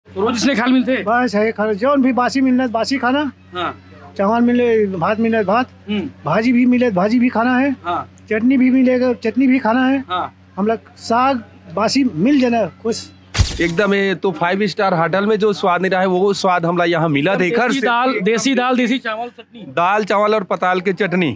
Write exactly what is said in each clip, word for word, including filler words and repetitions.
तो रोज इसने खाल मिलते बस है खाना जौन भी बासी मिलना बासी खाना। हाँ। चावल मिले भात मिले भात, भाजी भी मिले भाजी भी खाना है। हाँ। चटनी भी मिलेगा चटनी भी खाना है। हाँ। हम लोग साग बासी मिल जाना खुश एकदम। ये तो फाइव स्टार होटल में जो स्वाद नहीं रहा है वो स्वाद हमला यहाँ मिला देखकर। देसी दाल देसी दाल देसी चावल चटनी, दाल चावल और पताल के चटनी।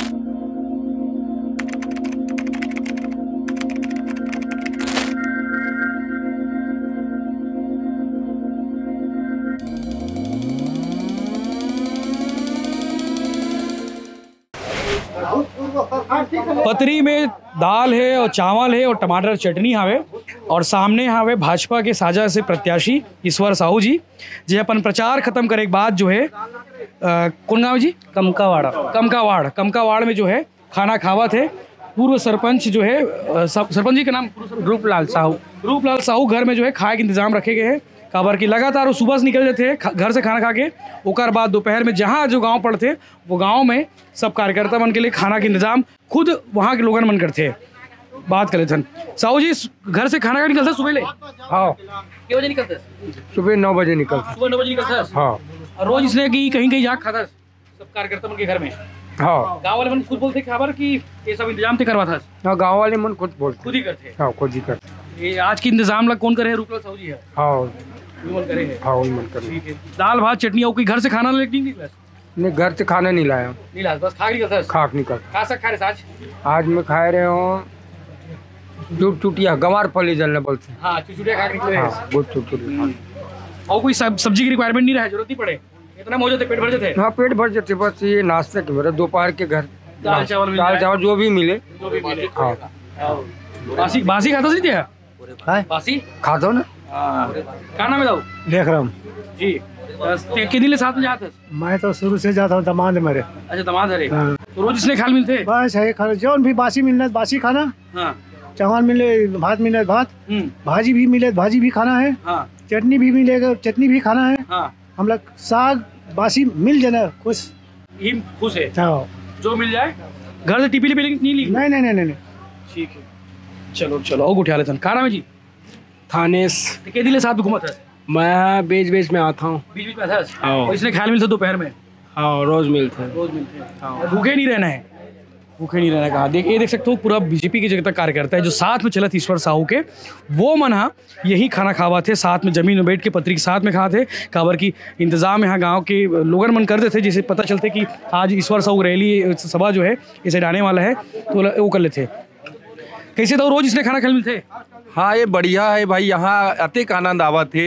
पतरी में दाल है और चावल है और टमाटर चटनी हावे और सामने हावे भाजपा के साझा से प्रत्याशी ईश्वर साहू जी जे अपन प्रचार खत्म करे के बाद जो है आ, कौन गाँव जी कमकावाड़ कमकावाड़ कमकावाड़ में जो है खाना खावा थे। पूर्व सरपंच जो है सरपंच जी का नाम रूपलाल साहू रूपलाल साहू घर में जो है खाए के इंतजाम रखे गए हैं। काबर की लगातार वो सुबह से निकल जाते हैं घर से खाना खा के, ओकर बाद दोपहर में जहाँ जो गांव पड़ते वो गांव में सब कार्यकर्ता मन के लिए खाना के इंतजाम खुद वहाँ के लोगन मन करते हैं। बात करे थे साहू जी घर से खाना खा निकलते सुबह ले? हाँ। कितने बजे निकलते? सुबह नौ बजे निकलते। सुबह नौ बजे निकलते? हाँ। और रोज इसलिए कि कहीं कहीं जाके खाता सब कार्यकर्ता मन के घर में? हाँ। गाँव वाले मन खुद बोलते खबर की ये सब इंतजाम थे करवा था? हाँ, गाँव वाले मन खुद बोलते खुद ही करते। हाँ, खुद ही करते। ये आज की इंतजाम लग कौन करे? रूपलाल साहू जी है। हाँ करे है। हाँ, वही मन करे। ठीक है। दाल भात चटनी और कोई घर से खाना लेके नहीं निकला? नहीं, घर से खाना नहीं लाया। नहीं लाया, बस खा के निकलता है? खा के निकल। खा सक खा रहे आज? आज मैं खा रहे हूँ चुट चुटिया गंवार फली जलने बोलते हैं। हाँ, चुटिया खा के निकले। हाँ, बहुत चुटिया। और कोई सब सब्जी की रिक्वायरमेंट नहीं रहा, जरूरत नहीं पड़े, इतना मौजूद है, पेट भर जाते? हाँ, पेट भर जाते। बस ये नाश्ते के मेरे दोपहर के घर दाल चावल दाल चावल जो भी मिले जो भी मिले। हाँ। बासी बासी खाता नहीं दिया? बासी खा दो ना। क्या नाम है दाऊ? देख रहा हूँ जी। कितने दिन साथ में जाते? मैं तो शुरू से जाता हूँ दमाद मेरे। अच्छा, दमाद है। तो रोज इसने खाल मिलते? बस है खाना जौन भी बासी मिलना बासी खाना। हाँ। चावल मिले भात मिले भात, भाजी भी मिले भाजी भी खाना है। हाँ। चटनी भी मिलेगा चटनी भी खाना है। हाँ। हम लोग साग बासी मिल जाना खुश ही खुश है। हाँ। जो मिल जाए घर से टिपी लिपी नहीं ली? नहीं नहीं नहीं नहीं। ठीक है, चलो चलो और उठा लेते हैं। कहाँ नाम है जी? थानेस। कितने दिन साथ में घूमा था? मैं बीच बीच में आता हूँ। बीच बीच में आता है? और इसने ख्याल मिलता दोपहर में? हाँ, रोज मिलता है। रोज मिलते हैं। हाँ। भूखे नहीं रहना है, भूखे नहीं रहना कहा। देख ये देख सकते हो पूरा बीजेपी के जगह तक कार्यकर्ता है जो साथ में चला थे ईश्वर साहू के, वो मना यही खाना खावा थे साथ में जमीन में बैठ के पत्री के साथ में खा थे। काबर की इंतजाम यहाँ गांव के लोगन मन करते थे, जैसे पता चलते कि आज ईश्वर साहू रैली सभा जो है इसे डालने वाला है तो वो कर लेते। कैसे तो रोज इसने खाना खा मिलते? हाँ, ये बढ़िया है भाई, यहाँ अतिक आनंद आवा थे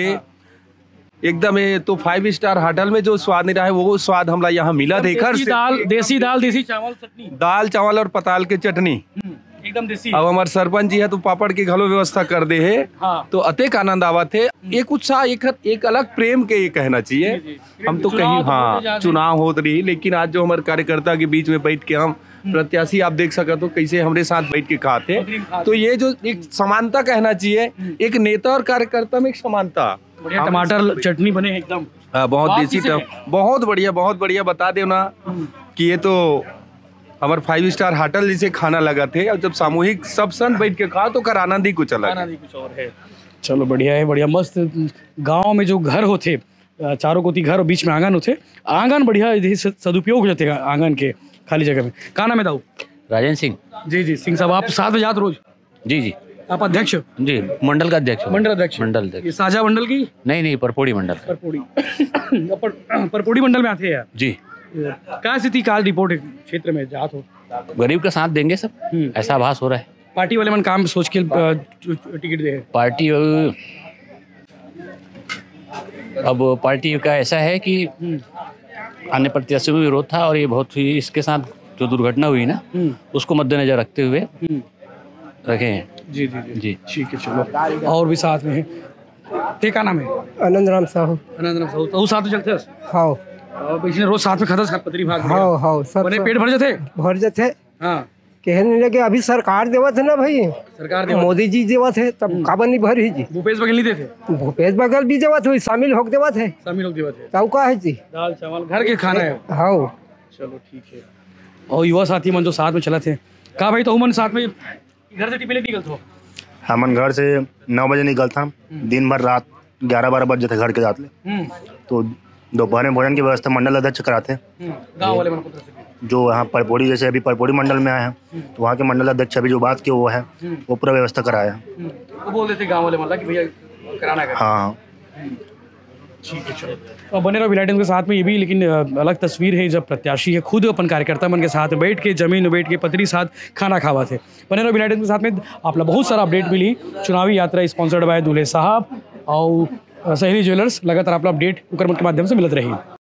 एकदम। ये तो फाइव स्टार होटल में जो स्वाद नहीं रहा है वो स्वाद हमला यहाँ मिला देखकर। देसी दाल देसी दाल देसी चावल चटनी, दाल चावल और पताल के चटनी एकदम देसी। अब हमारे सरपंच जी है तो पापड़ की घलो व्यवस्था कर दे है। हाँ। तो अतिक आनंद आवा थे। एक उत्साह एक एक अलग प्रेम के ये कहना चाहिए। हम तो कहीं हाँ चुनाव होत रही, लेकिन आज जो हमारे कार्यकर्ता के बीच में बैठ के हम प्रत्याशी आप देख सकते हो कैसे हमारे साथ बैठ के खाते, तो ये जो एक समानता कहना चाहिए, एक नेता और कार्यकर्ता में एक समानता। टमाटर चटनी बने एकदम बहुत देसी, बहुत बढ़िया बहुत बढ़िया। बता दे ना कि ये तो हमारे फाइव स्टार होटल जैसे खाना लगा थे, और जब सामूहिक सब सन बैठ के खा तो कर आनंद ही कुछ अलग, आनंद ही कुछ और है। चलो बढ़िया है, बढ़िया मस्त। गांव में जो घर होते चारों कोती घर और बीच में आंगन होते, आंगन बढ़िया सदुपयोग हो जाते आंगन के खाली जगह में। क्या नाम है दाऊ? राजेंद्र सिंह। जी जी सिंह साहब, आप साथ में जाते रोज? जी जी। आप अध्यक्ष? जी, मंडल का अध्यक्ष। मंडल अध्यक्ष? मंडल अध्यक्ष। ये साझा मंडल की? नहीं नहीं, परपोड़ी मंडल। परपोड़ी पर, परपोड़ी मंडल में आते हैं जी। क्या स्थिति काल रिपोर्ट है क्षेत्र में जात हो? गरीब का साथ देंगे सब, ऐसा आभास हो रहा है। पार्टी वाले मन काम सोच के टिकट दे? पार्टी अब पार्टी का ऐसा है कि अन्य प्रत्याशियों में विरोध था, और ये बहुत ही इसके साथ जो दुर्घटना हुई ना उसको मद्देनजर रखते हुए रखे हैं। जी जी जी जी ठीक है। चलो और भी साथ में है। ते का नाम है? आनंद राम साहू। आनंद राम साहू। तो साथ में चलते? हाँ। और इसने रोज साथ में खाता पतरी भाग? हाँ हाँ, सब बने पेट भर जाते? भर जाते। हाँ। कहने लगे अभी सरकार देवत है ना भाई, सरकार देवत, मोदी जी देवत है, तब काबर नहीं भरी जी। भूपेश बघेल नहीं देते? भूपेश बघेल भी देवत हुई, शामिल हो देवत है, शामिल हो देवत है। तब का है जी, दाल चावल घर के खाना है। हाँ। चलो ठीक है। और युवा साथी मन जो साथ में चला थे, कहा भाई तो मन साथ में घर से टिपले निकलते हो? हमन घर से नौ बजे निकलता, दिन भर रात ग्यारह बारह बजे थे घर के जाते तो दोपहर में भोजन की व्यवस्था मंडल अध्यक्ष कराते हैं गाँव वाले मनपुत्र से जो यहाँ परपोड़ी जैसे अभी परपोड़ी मंडल में आए हैं तो वहाँ के मंडल अध्यक्ष अभी जो बात की वो है वो पूरा व्यवस्था कराया है। वो बोल देते गाँव वाले मतलब कि भैया कराना है। हाँ ठीक है चलो तो बने रहो विलायत के साथ में। ये भी लेकिन अ, अलग तस्वीर है जब प्रत्याशी है खुद अपन कार्यकर्ता मन के साथ बैठ के जमीन में बैठ के पत्री साथ खाना खावा थे। बने रहो विलायत के साथ में। आप लोग बहुत सारा अपडेट मिली चुनावी यात्रा स्पॉन्सर्ड बाय दूल्हे साहब और सहेली ज्वेलर्स। लगातार आप लोग अपडेट उकर के माध्यम से मिलत रही।